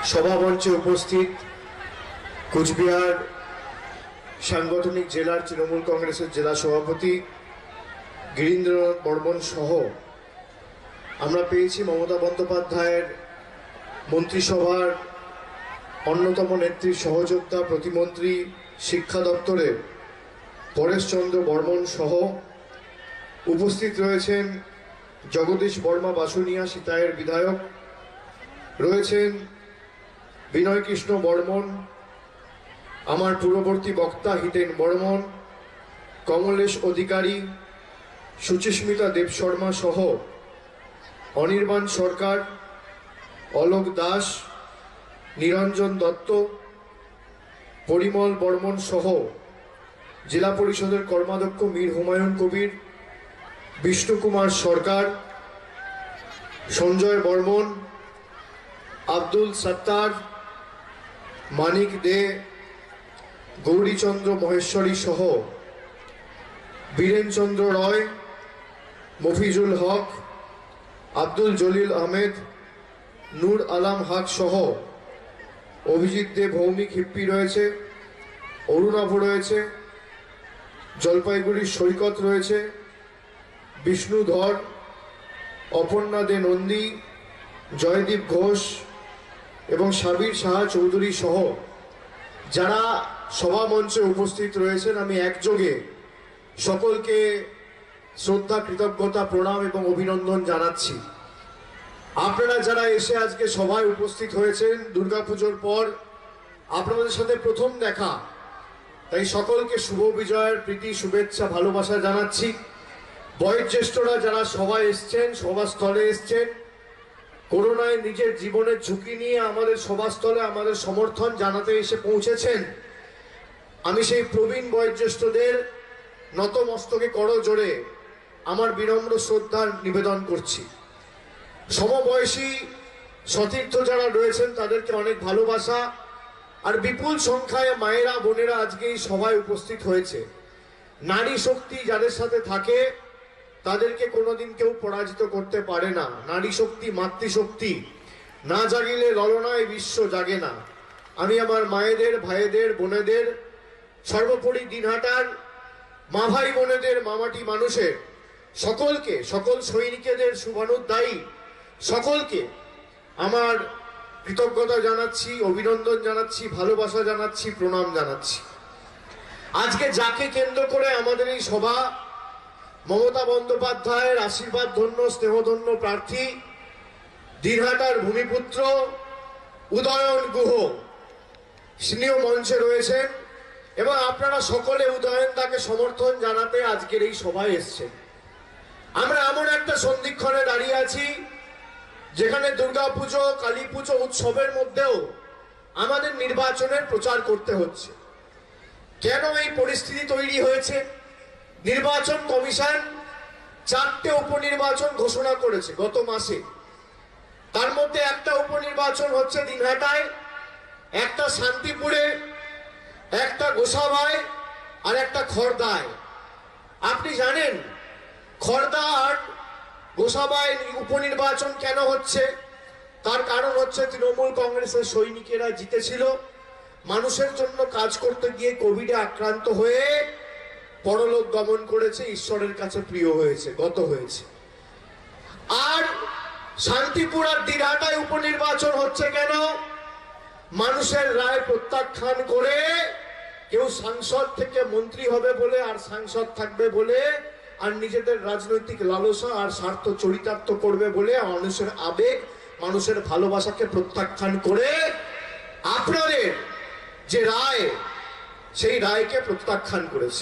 সভামঞ্চে উপস্থিত কুচবিহার সাংগঠনিক জেলার তৃণমূল কংগ্রেসের জেলা সভাপতি গিরীন্দ্রনাথ বর্মন সহ আমরা পেয়েছি মমতা বন্দ্যোপাধ্যায়ের মন্ত্রিসভার অন্যতম নেত্রীর সহযোদ্ধা প্রতিমন্ত্রী শিক্ষা দপ্তরের পরেশচন্দ্র বর্মন সহ উপস্থিত রয়েছেন জগদীশ বর্মা বাসুনিয়া সিতায়ের বিধায়ক, রয়েছেন বিনয় কৃষ্ণ বর্মন, আমার পূর্ববর্তী বক্তা হিতেন বর্মন, কমলেশ অধিকারী, সুচিস্মিতা দেবশর্মা সহ অনির্বাণ সরকার, অলোক দাস, নিরঞ্জন দত্ত, পরিমল বর্মন সহ জেলা পরিষদের কর্মাধ্যক্ষ মীর হুমায়ুন কবির, বিষ্ণু কুমার সরকার, সঞ্জয় বর্মন, আব্দুল সত্তার, মানিক দে, গৌরীচন্দ্র মহেশ্বরী সহ বীরেনচন্দ্র রয়, মফিজুল হক, আব্দুল জলিল আহমেদ, নূর আলম হক সহ অভিজিৎ দে ভৌমিক হিপ্পি রয়েছে, অরুণাভ রয়েছে, জলপাইগুড়ির সৈকত রয়েছে, বিষ্ণুধর, অপর্ণা দে নন্দী, জয়দীপ ঘোষ এবং সাবির সাহা চৌধুরী সহ যারা সভামঞ্চে উপস্থিত রয়েছেন, আমি একযোগে সকলকে শ্রদ্ধা, কৃতজ্ঞতা, প্রণাম এবং অভিনন্দন জানাচ্ছি। আপনারা যারা এসে আজকে সভায় উপস্থিত হয়েছেন, দুর্গাপুজোর পর আপনাদের সাথে প্রথম দেখা, তাই সকলকে শুভ বিজয়ের প্রীতি, শুভেচ্ছা, ভালোবাসা জানাচ্ছি। বয়োজ্যেষ্ঠরা যারা সভায় এসছেন, সভাস্থলে এসছেন, করোনায় নিজের জীবনের ঝুঁকি নিয়ে আমাদের সভাস্থলে আমাদের সমর্থন জানাতে এসে পৌঁছেছেন, আমি সেই প্রবীণ বয়োজ্যেষ্ঠদের নতমস্তকে করজোড়ে আমার বিনম্র শ্রদ্ধা নিবেদন করছি। সমবয়সী সতীর্থ যারা রয়েছেন তাদেরকে অনেক ভালোবাসা, আর বিপুল সংখ্যায় মায়েরা, বোনেরা আজকে এই সভায় উপস্থিত হয়েছে। নারী শক্তি যাদের সাথে থাকে তাদেরকে কোনোদিন কেউ পরাজিত করতে পারে না। নারী শক্তি, মাতৃশক্তি না জাগিলে ললনায় বিশ্ব জাগে না। আমি আমার মায়েদের, ভাইদের, বোনেদের, সর্বোপরি দিনহাটার মা ভাই বোনেদের, মামাটি মানুষের সকলকে, সকল সৈনিকেদের, শুভানুধ্যায়ী সকলকে আমার কৃতজ্ঞতা জানাচ্ছি, অভিনন্দন জানাচ্ছি, ভালোবাসা জানাচ্ছি, প্রণাম জানাচ্ছি। আজকে যাকে কেন্দ্র করে আমাদের এই সভা, মমতা বন্দ্যোপাধ্যায়ের আশীর্বাদ ধন্য, স্নেহধন্য প্রার্থী, দিনহাটার ভূমিপুত্র উদয়ন গুহ স্নেহ মঞ্চে রয়েছেন এবং আপনারা সকলে উদয়ন তাকে সমর্থন জানাতে আজকের এই সভায় এসছেন। আমরা এমন একটা সন্ধিক্ষণে দাঁড়িয়ে আছি যেখানে দুর্গাপুজো, কালী পুজো উৎসবের মধ্যেও আমাদের নির্বাচনের প্রচার করতে হচ্ছে। কেন এই পরিস্থিতি তৈরি হয়েছে? নির্বাচন কমিশন 4টে উপনির্বাচন ঘোষণা করেছে গত মাসে। তার মধ্যে একটা উপনির্বাচন হচ্ছে দিনহাটায়, একটা শান্তিপুরে, একটা গোসাবায় আর একটা খড়দায়। আপনি জানেন খড়দা আর গোসাবায় উপনির্বাচন কেন হচ্ছে? তার কারণ হচ্ছে তৃণমূল কংগ্রেসের সৈনিকেরা জিতেছিল, মানুষের জন্য কাজ করতে গিয়ে কোভিডে আক্রান্ত হয়ে পরলোক গমন করেছে, ঈশ্বরের কাছে প্রিয় হয়েছে, গত হয়েছে। আর শান্তিপুর আর দিনহাটায় উপনির্বাচন হচ্ছে কেন? মানুষের রায় প্রত্যাখ্যান করে কেউ সাংসদ থেকে মন্ত্রী হবে বলে, আর সাংসদ থাকবে বলে, আর নিজেদের রাজনৈতিক লালসা আর স্বার্থ চরিতার্থ করবে বলে মানুষের আবেগ, মানুষের ভালোবাসাকে প্রত্যাখ্যান করে আপনাদের যে রায়, সেই রায়কে প্রত্যাখ্যান করেছে।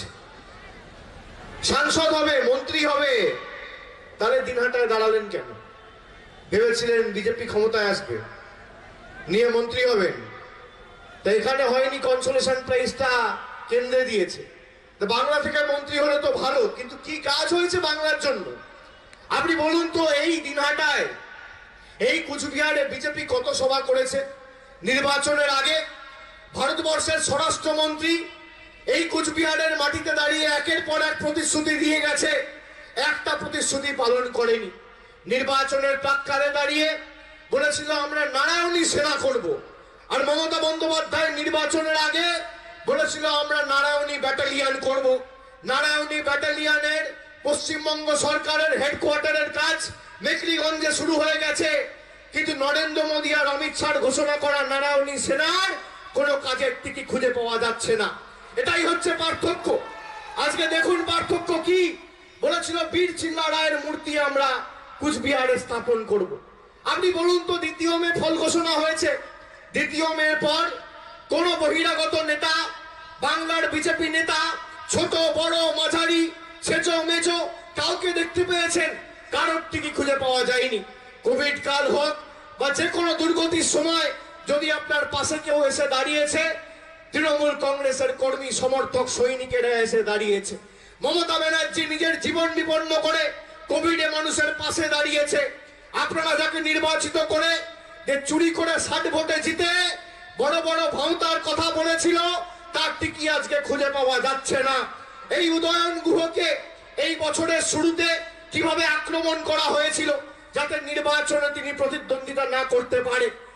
সাংসদ হবে, মন্ত্রী হবে, তাহলে দিনহাটায় দাঁড়ালেন কেন? ভেবেছিলেন বিজেপি ক্ষমতায় আসবে, নিয়ে মন্ত্রী হবেন, তা এখানে হয়নি, কনসোলেশন প্রাইজটা কেন্দ্রে দিয়েছে। বাংলা থেকে মন্ত্রী হলে তো ভালো, কিন্তু কি কাজ হয়েছে বাংলার জন্য? আপনি বলুন তো, এই দিনহাটায়, এই কুচবিহারে বিজেপি কত সভা করেছে? নির্বাচনের আগে ভারতবর্ষের স্বরাষ্ট্রমন্ত্রী এই কুচবিহারের মাটিতে দাঁড়িয়ে একের পর এক প্রতিশ্রুতি দিয়ে গেছে, একটা প্রতিশ্রুতি পালন করেনি। নির্বাচনের প্রাক্কালে দাঁড়িয়ে বলেছিল আমরা নারায়ণী সেনা করব, আর মমতা বন্দ্যোপাধ্যায় নির্বাচনের আগে বলেছিল আমরা নারায়ণী ব্যাটালিয়ন করব। নারায়ণী ব্যাটালিয়নের পশ্চিমবঙ্গ সরকারের হেডকোয়ার্টারের কাজ মেকলিগঞ্জে শুরু হয়ে গেছে, কিন্তু নরেন্দ্র মোদী আর অমিত শাহ ঘোষণা করা নারায়ণী সেনার কোনো কাজের টিকি খুঁজে পাওয়া যাচ্ছে না। এটাই হচ্ছে পার্থক্য। আজকে দেখুন পার্থক্য কি। বলেছিল বীর চিল্লা রায়ের মূর্তি আমরা কুচবিহারে স্থাপন করব। আপনি বলুন তো, 2 মে ফল ঘোষণা হয়েছে, 2 মে পর কোন বহিরাগত নেতা, বাংলার বিজেপি নেতা, ছোট বড় মাঝারি ছেচো মেচো কাউকে দেখতে পেয়েছেন? কারোর টিকি খুঁজে পাওয়া যায়নি। কোভিড কাল হোক বা যে কোনো দুর্গতির সময় যদি আপনার পাশে কেউ এসে দাঁড়িয়েছে, তৃণমূল কংগ্রেসের কর্মী সমর্থক সৈনিকেরা এসে দাঁড়িয়েছে। মমতা ব্যানার্জি নিজের জীবন বিপন্ন করে কোভিডে মানুষের পাশে দাঁড়িয়েছে। আপনারা যাকে নির্বাচিত করে যে চুরি করে 60 ভোটে জিতে বড় বড় ভাওতার কথা বলেছিল, তার টিকি আজকে খুঁজে পাওয়া যাচ্ছে না। এই উদয়ন গুহকে এই বছরের শুরুতে কিভাবে আক্রমণ করা হয়েছিল যাতে নির্বাচনে তিনি প্রতিদ্বন্দ্বিতা না করতে পারে।